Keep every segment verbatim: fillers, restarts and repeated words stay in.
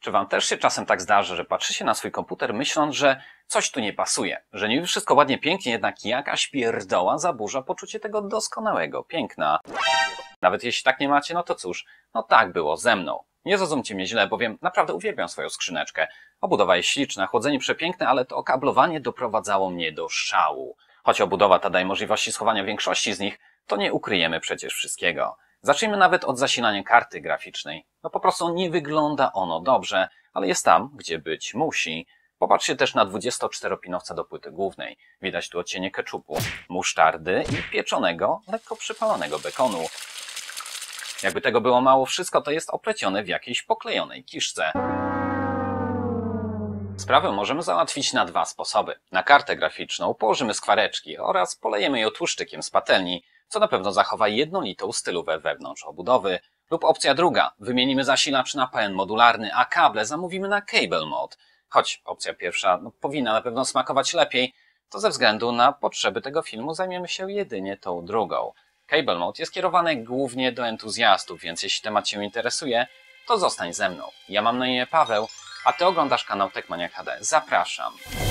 Czy wam też się czasem tak zdarza, że patrzycie na swój komputer myśląc, że coś tu nie pasuje, że niby wszystko ładnie, pięknie, jednak jakaś pierdoła zaburza poczucie tego doskonałego piękna. Nawet jeśli tak nie macie, no to cóż, no tak było ze mną. Nie zrozumcie mnie źle, bowiem naprawdę uwielbiam swoją skrzyneczkę. Obudowa jest śliczna, chłodzenie przepiękne, ale to okablowanie doprowadzało mnie do szału. Choć obudowa ta daje możliwości schowania większości z nich, to nie ukryjemy przecież wszystkiego. Zacznijmy nawet od zasilania karty graficznej. No po prostu nie wygląda ono dobrze, ale jest tam, gdzie być musi. Popatrzcie też na dwudziestoczteropinowca do płyty głównej. Widać tu odcienie keczupu, musztardy i pieczonego, lekko przypalonego bekonu. Jakby tego było mało, wszystko to jest oplecione w jakiejś poklejonej kiszce. Sprawę możemy załatwić na dwa sposoby. Na kartę graficzną położymy skwareczki oraz polejemy ją tłuszczykiem z patelni, co na pewno zachowa jednolitą stylówę wewnątrz obudowy. Lub opcja druga, wymienimy zasilacz na pełen modularny, a kable zamówimy na Cable Mode. Choć opcja pierwsza no, powinna na pewno smakować lepiej, to ze względu na potrzeby tego filmu zajmiemy się jedynie tą drugą. Cable Mode jest kierowany głównie do entuzjastów, więc jeśli temat Cię interesuje, to zostań ze mną. Ja mam na imię Paweł, a Ty oglądasz kanał Techmaniak H D. Zapraszam!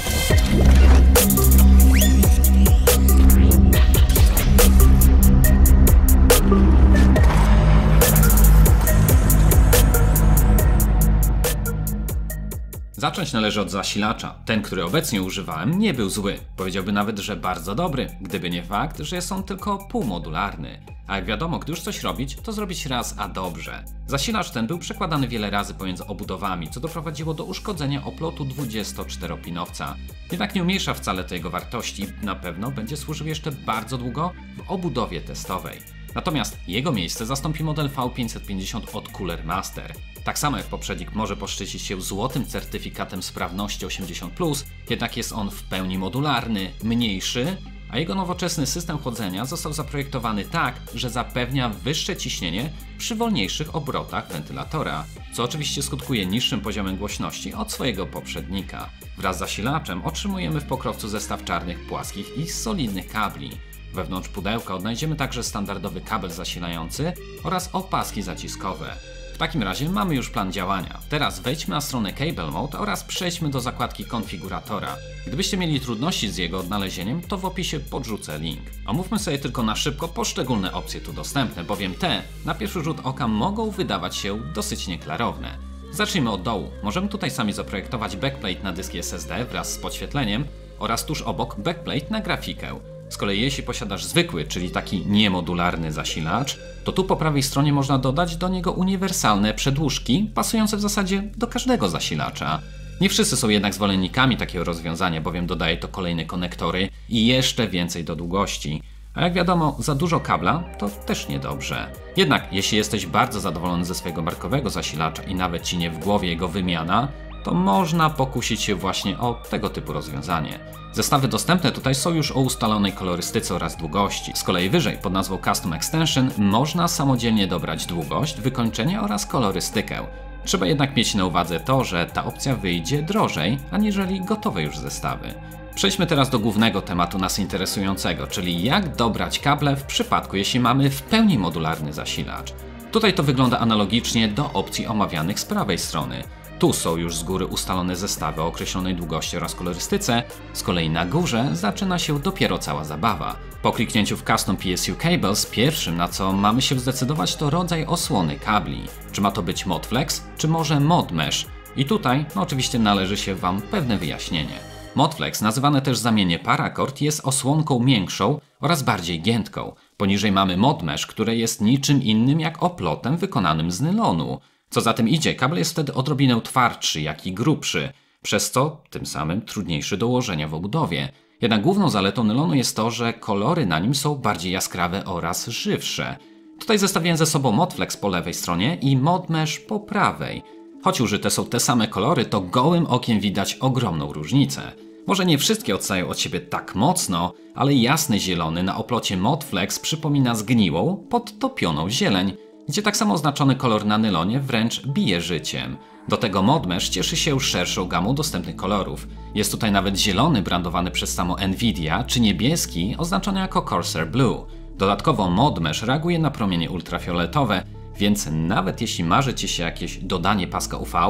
Zacząć należy od zasilacza. Ten, który obecnie używałem, nie był zły. Powiedziałby nawet, że bardzo dobry, gdyby nie fakt, że jest on tylko półmodularny. A jak wiadomo, gdy już coś robić, to zrobić raz, a dobrze. Zasilacz ten był przekładany wiele razy pomiędzy obudowami, co doprowadziło do uszkodzenia oplotu dwudziestoczteropinowca. Jednak nie umniejsza wcale to jego wartości i na pewno będzie służył jeszcze bardzo długo w obudowie testowej. Natomiast jego miejsce zastąpi model V pięćset pięćdziesiąt od Cooler Master. Tak samo jak poprzednik może poszczycić się złotym certyfikatem sprawności osiemdziesiąt plus, jednak jest on w pełni modularny, mniejszy, a jego nowoczesny system chłodzenia został zaprojektowany tak, że zapewnia wyższe ciśnienie przy wolniejszych obrotach wentylatora, co oczywiście skutkuje niższym poziomem głośności od swojego poprzednika. Wraz z zasilaczem otrzymujemy w pokrowcu zestaw czarnych, płaskich i solidnych kabli. Wewnątrz pudełka odnajdziemy także standardowy kabel zasilający oraz opaski zaciskowe. W takim razie mamy już plan działania. Teraz wejdźmy na stronę Cable Mode oraz przejdźmy do zakładki konfiguratora. Gdybyście mieli trudności z jego odnalezieniem, to w opisie podrzucę link. Omówmy sobie tylko na szybko poszczególne opcje tu dostępne, bowiem te na pierwszy rzut oka mogą wydawać się dosyć nieklarowne. Zacznijmy od dołu. Możemy tutaj sami zaprojektować backplate na dyski S S D wraz z podświetleniem oraz tuż obok backplate na grafikę. Z kolei jeśli posiadasz zwykły, czyli taki niemodularny zasilacz, to tu po prawej stronie można dodać do niego uniwersalne przedłużki, pasujące w zasadzie do każdego zasilacza. Nie wszyscy są jednak zwolennikami takiego rozwiązania, bowiem dodaje to kolejne konektory i jeszcze więcej do długości. A jak wiadomo, za dużo kabla to też niedobrze. Jednak jeśli jesteś bardzo zadowolony ze swojego markowego zasilacza i nawet Ci nie w głowie jego wymiana, to można pokusić się właśnie o tego typu rozwiązanie. Zestawy dostępne tutaj są już o ustalonej kolorystyce oraz długości. Z kolei wyżej pod nazwą Custom Extension można samodzielnie dobrać długość, wykończenie oraz kolorystykę. Trzeba jednak mieć na uwadze to, że ta opcja wyjdzie drożej, aniżeli gotowe już zestawy. Przejdźmy teraz do głównego tematu nas interesującego, czyli jak dobrać kable w przypadku, jeśli mamy w pełni modularny zasilacz. Tutaj to wygląda analogicznie do opcji omawianych z prawej strony. Tu są już z góry ustalone zestawy o określonej długości oraz kolorystyce, z kolei na górze zaczyna się dopiero cała zabawa. Po kliknięciu w Custom P S U Cables, pierwszym na co mamy się zdecydować to rodzaj osłony kabli. Czy ma to być Modflex, czy może Modmesh? I tutaj no oczywiście należy się Wam pewne wyjaśnienie. Modflex, nazywane też zamiennie Paracord, jest osłonką miększą oraz bardziej giętką. Poniżej mamy Modmesh, które jest niczym innym jak oplotem wykonanym z nylonu. Co za tym idzie, kabel jest wtedy odrobinę twardszy, jak i grubszy, przez co tym samym trudniejszy do ułożenia w obudowie. Jednak główną zaletą nylonu jest to, że kolory na nim są bardziej jaskrawe oraz żywsze. Tutaj zestawiłem ze sobą Modflex po lewej stronie i Modmesh po prawej. Choć użyte są te same kolory, to gołym okiem widać ogromną różnicę. Może nie wszystkie odstają od siebie tak mocno, ale jasny zielony na oplocie Modflex przypomina zgniłą, podtopioną zieleń, gdzie tak samo oznaczony kolor na nylonie wręcz bije życiem. Do tego Modmesh cieszy się szerszą gamą dostępnych kolorów. Jest tutaj nawet zielony brandowany przez samą Nvidia, czy niebieski oznaczony jako Corsair Blue. Dodatkowo Modmesh reaguje na promienie ultrafioletowe, więc nawet jeśli marzy Ci się jakieś dodanie paska U V,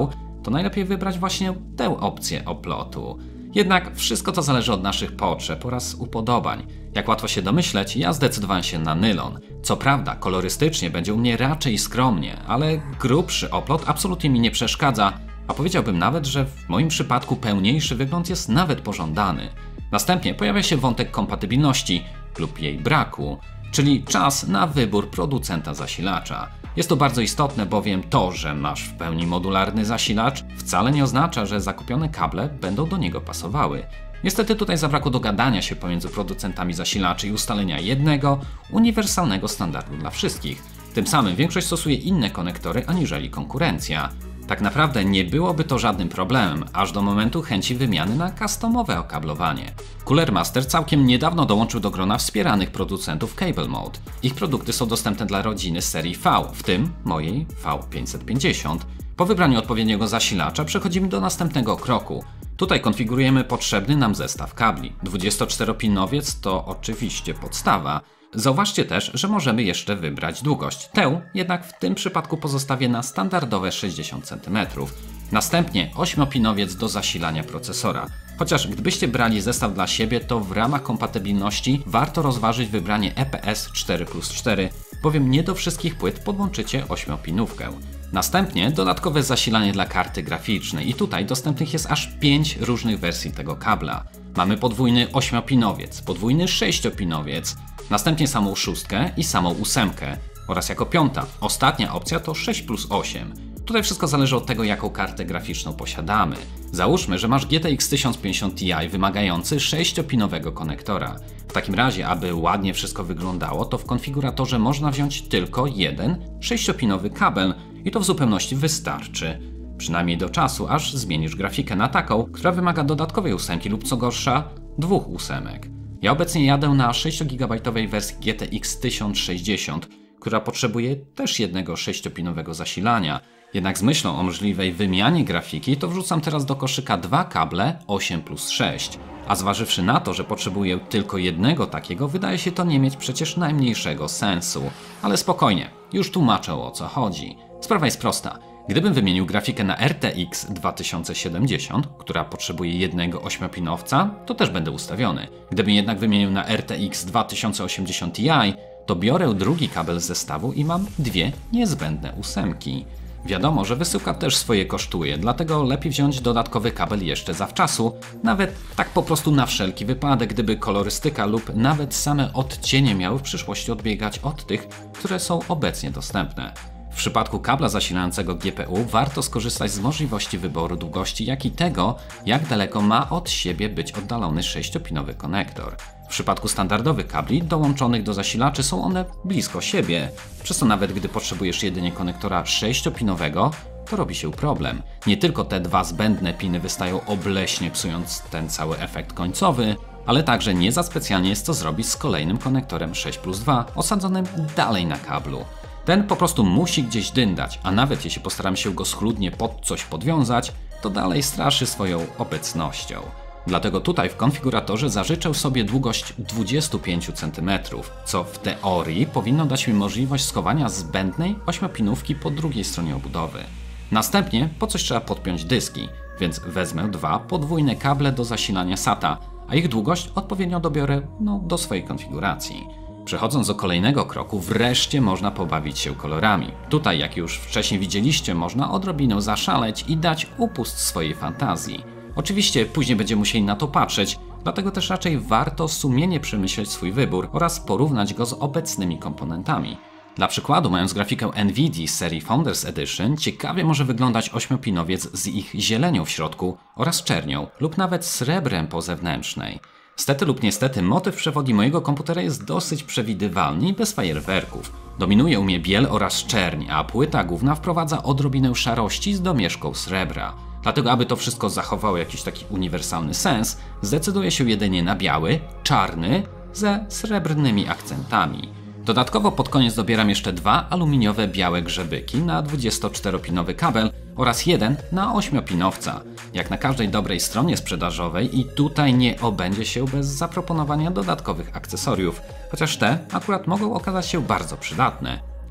to najlepiej wybrać właśnie tę opcję oplotu. Jednak wszystko to zależy od naszych potrzeb oraz upodobań. Jak łatwo się domyśleć, ja zdecydowałem się na nylon. Co prawda, kolorystycznie będzie u mnie raczej skromnie, ale grubszy oplot absolutnie mi nie przeszkadza, a powiedziałbym nawet, że w moim przypadku pełniejszy wygląd jest nawet pożądany. Następnie pojawia się wątek kompatybilności lub jej braku, czyli czas na wybór producenta zasilacza. Jest to bardzo istotne, bowiem to, że masz w pełni modularny zasilacz, wcale nie oznacza, że zakupione kable będą do niego pasowały. Niestety tutaj zabrakło dogadania się pomiędzy producentami zasilaczy i ustalenia jednego, uniwersalnego standardu dla wszystkich. Tym samym większość stosuje inne konektory aniżeli konkurencja. Tak naprawdę nie byłoby to żadnym problemem, aż do momentu chęci wymiany na customowe okablowanie. Cooler Master całkiem niedawno dołączył do grona wspieranych producentów Cable Mode. Ich produkty są dostępne dla rodziny z serii V, w tym mojej V pięćset pięćdziesiąt. Po wybraniu odpowiedniego zasilacza przechodzimy do następnego kroku. Tutaj konfigurujemy potrzebny nam zestaw kabli. dwudziestoczteropinowiec to oczywiście podstawa. Zauważcie też, że możemy jeszcze wybrać długość. Tę jednak w tym przypadku pozostawię na standardowe sześćdziesiąt centymetrów. Następnie ośmiopinowiec do zasilania procesora. Chociaż gdybyście brali zestaw dla siebie, to w ramach kompatybilności warto rozważyć wybranie E P S cztery plus cztery, bowiem nie do wszystkich płyt podłączycie ośmiopinówkę. Następnie dodatkowe zasilanie dla karty graficznej i tutaj dostępnych jest aż pięć różnych wersji tego kabla. Mamy podwójny ośmiopinowiec, podwójny sześciopinowiec, następnie samą szóstkę i samą ósemkę oraz jako piąta, ostatnia opcja to sześć plus osiem. Tutaj wszystko zależy od tego, jaką kartę graficzną posiadamy. Załóżmy, że masz G T X tysiąc pięćdziesiąt Ti wymagający sześciopinowego konektora. W takim razie, aby ładnie wszystko wyglądało, to w konfiguratorze można wziąć tylko jeden sześciopinowy kabel i to w zupełności wystarczy. Przynajmniej do czasu, aż zmienisz grafikę na taką, która wymaga dodatkowej ósemki lub co gorsza, dwóch ósemek. Ja obecnie jadę na sześciogigabajtowej wersji G T X tysiąc sześćdziesiąt, która potrzebuje też jednego sześciopinowego zasilania. Jednak z myślą o możliwej wymianie grafiki, to wrzucam teraz do koszyka dwa kable osiem plus sześć. A zważywszy na to, że potrzebuję tylko jednego takiego, wydaje się to nie mieć przecież najmniejszego sensu. Ale spokojnie, już tłumaczę o co chodzi. Sprawa jest prosta. Gdybym wymienił grafikę na R T X dwa tysiące siedemdziesiąt, która potrzebuje jednego ośmiopinowca, to też będę ustawiony. Gdybym jednak wymienił na R T X dwa tysiące osiemdziesiąt Ti, to biorę drugi kabel z zestawu i mam dwie niezbędne ósemki. Wiadomo, że wysyłka też swoje kosztuje, dlatego lepiej wziąć dodatkowy kabel jeszcze zawczasu, nawet tak po prostu na wszelki wypadek, gdyby kolorystyka lub nawet same odcienie miały w przyszłości odbiegać od tych, które są obecnie dostępne. W przypadku kabla zasilającego G P U warto skorzystać z możliwości wyboru długości, jak i tego, jak daleko ma od siebie być oddalony sześciopinowy konektor. W przypadku standardowych kabli dołączonych do zasilaczy są one blisko siebie, przez to nawet gdy potrzebujesz jedynie konektora sześciopinowego, to robi się problem. Nie tylko te dwa zbędne piny wystają obleśnie, psując ten cały efekt końcowy, ale także nie za specjalnie jest to zrobić z kolejnym konektorem sześć plus dwa osadzonym dalej na kablu. Ten po prostu musi gdzieś dyndać, a nawet jeśli postaram się go schludnie pod coś podwiązać, to dalej straszy swoją obecnością. Dlatego tutaj w konfiguratorze zażyczę sobie długość dwadzieścia pięć centymetrów, co w teorii powinno dać mi możliwość schowania zbędnej ośmiopinówki po drugiej stronie obudowy. Następnie po coś trzeba podpiąć dyski, więc wezmę dwa podwójne kable do zasilania SATA, a ich długość odpowiednio dobiorę no, do swojej konfiguracji. Przechodząc do kolejnego kroku, wreszcie można pobawić się kolorami. Tutaj, jak już wcześniej widzieliście, można odrobinę zaszaleć i dać upust swojej fantazji. Oczywiście później będziemy musieli na to patrzeć, dlatego też raczej warto sumiennie przemyśleć swój wybór oraz porównać go z obecnymi komponentami. Dla przykładu, mając grafikę Nvidia z serii Founders Edition, ciekawie może wyglądać ośmiopinowiec z ich zielenią w środku oraz czernią lub nawet srebrem po zewnętrznej. Stety lub niestety motyw przewodni mojego komputera jest dosyć przewidywalny i bez fajerwerków. Dominuje u mnie biel oraz czerń, a płyta główna wprowadza odrobinę szarości z domieszką srebra. Dlatego, aby to wszystko zachowało jakiś taki uniwersalny sens, zdecyduję się jedynie na biały, czarny ze srebrnymi akcentami. Dodatkowo pod koniec dobieram jeszcze dwa aluminiowe białe grzebyki na dwudziestoczteropinowy kabel oraz jeden na ośmiopinowca. Jak na każdej dobrej stronie sprzedażowej i tutaj nie obędzie się bez zaproponowania dodatkowych akcesoriów, chociaż te akurat mogą okazać się bardzo przydatne.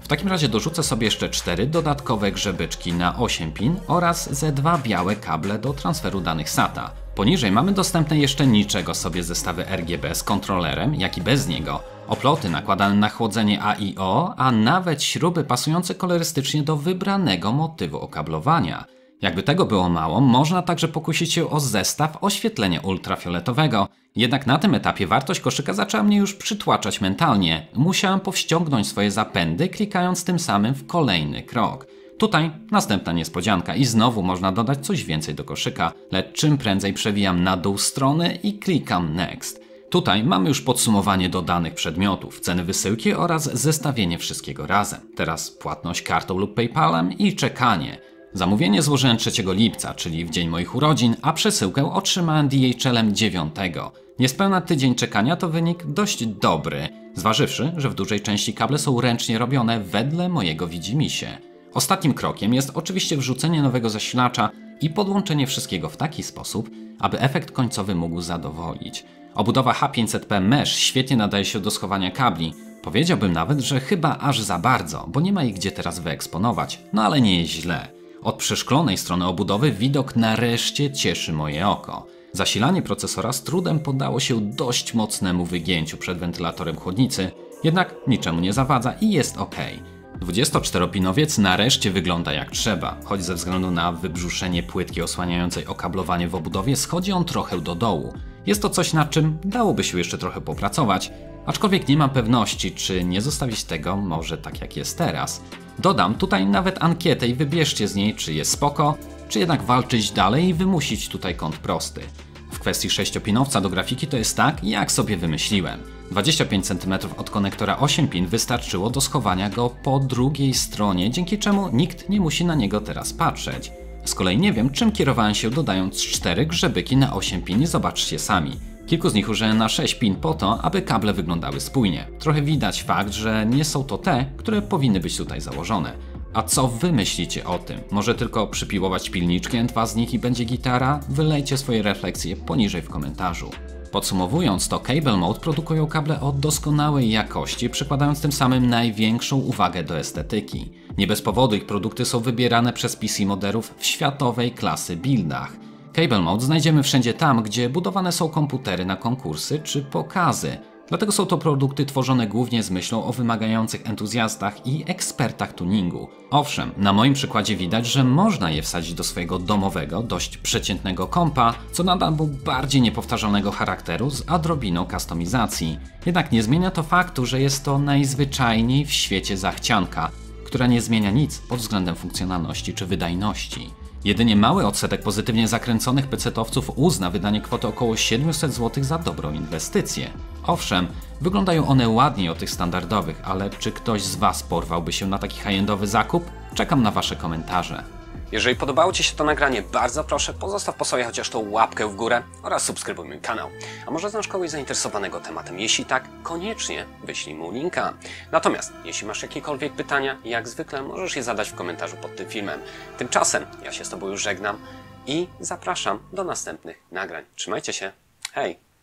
W takim razie dorzucę sobie jeszcze cztery dodatkowe grzebyczki na osiem pin oraz ze dwa białe kable do transferu danych SATA. Poniżej mamy dostępne jeszcze niczego sobie zestawy R G B z kontrolerem, jak i bez niego, oploty nakładane na chłodzenie A I O, a nawet śruby pasujące kolorystycznie do wybranego motywu okablowania. Jakby tego było mało, można także pokusić się o zestaw oświetlenia ultrafioletowego. Jednak na tym etapie wartość koszyka zaczęła mnie już przytłaczać mentalnie. Musiałem powściągnąć swoje zapędy, klikając tym samym w kolejny krok. Tutaj następna niespodzianka i znowu można dodać coś więcej do koszyka, lecz czym prędzej przewijam na dół strony i klikam Next. Tutaj mamy już podsumowanie dodanych przedmiotów, ceny wysyłki oraz zestawienie wszystkiego razem. Teraz płatność kartą lub PayPalem i czekanie. Zamówienie złożyłem trzeciego lipca, czyli w dzień moich urodzin, a przesyłkę otrzymałem D H L-em dziewiątego. Niespełna tydzień czekania to wynik dość dobry, zważywszy, że w dużej części kable są ręcznie robione wedle mojego widzimisię. Ostatnim krokiem jest oczywiście wrzucenie nowego zasilacza i podłączenie wszystkiego w taki sposób, aby efekt końcowy mógł zadowolić. Obudowa H pięćset P Mesh świetnie nadaje się do schowania kabli. Powiedziałbym nawet, że chyba aż za bardzo, bo nie ma ich gdzie teraz wyeksponować, no ale nie jest źle. Od przeszklonej strony obudowy widok nareszcie cieszy moje oko. Zasilanie procesora z trudem poddało się dość mocnemu wygięciu przed wentylatorem chłodnicy, jednak niczemu nie zawadza i jest ok. dwudziestoczteropinowiec nareszcie wygląda jak trzeba, choć ze względu na wybrzuszenie płytki osłaniającej okablowanie w obudowie schodzi on trochę do dołu. Jest to coś, nad czym dałoby się jeszcze trochę popracować, aczkolwiek nie mam pewności, czy nie zostawić tego może tak jak jest teraz. Dodam tutaj nawet ankietę i wybierzcie z niej, czy jest spoko, czy jednak walczyć dalej i wymusić tutaj kąt prosty. W kwestii sześciopinowca do grafiki to jest tak, jak sobie wymyśliłem. dwadzieścia pięć centymetrów od konektora osiem pin wystarczyło do schowania go po drugiej stronie, dzięki czemu nikt nie musi na niego teraz patrzeć. Z kolei nie wiem, czym kierowałem się dodając cztery grzebyki na osiem pin i zobaczcie sami. Kilku z nich użyłem na sześć pin po to, aby kable wyglądały spójnie. Trochę widać fakt, że nie są to te, które powinny być tutaj założone. A co wy myślicie o tym? Może tylko przypiłować pilniczkę, dwa z nich i będzie gitara? Wylejcie swoje refleksje poniżej w komentarzu. Podsumowując, to Cable Mode produkują kable o doskonałej jakości, przykładając tym samym największą uwagę do estetyki. Nie bez powodu ich produkty są wybierane przez P C moderów w światowej klasy buildach. Cable Mode znajdziemy wszędzie tam, gdzie budowane są komputery na konkursy czy pokazy. Dlatego są to produkty tworzone głównie z myślą o wymagających entuzjastach i ekspertach tuningu. Owszem, na moim przykładzie widać, że można je wsadzić do swojego domowego, dość przeciętnego kompa, co nadal był bardziej niepowtarzalnego charakteru z odrobiną kustomizacji. Jednak nie zmienia to faktu, że jest to najzwyczajniej w świecie zachcianka, która nie zmienia nic pod względem funkcjonalności czy wydajności. Jedynie mały odsetek pozytywnie zakręconych pecetowców uzna wydanie kwoty około siedemset złotych za dobrą inwestycję. Owszem, wyglądają one ładniej od tych standardowych, ale czy ktoś z Was porwałby się na taki high-endowy zakup? Czekam na Wasze komentarze. Jeżeli podobało Ci się to nagranie, bardzo proszę pozostaw po sobie chociaż tą łapkę w górę oraz subskrybuj mój kanał. A może znasz kogoś zainteresowanego tematem? Jeśli tak, koniecznie wyślij mu linka. Natomiast jeśli masz jakiekolwiek pytania, jak zwykle możesz je zadać w komentarzu pod tym filmem. Tymczasem ja się z Tobą już żegnam i zapraszam do następnych nagrań. Trzymajcie się, hej!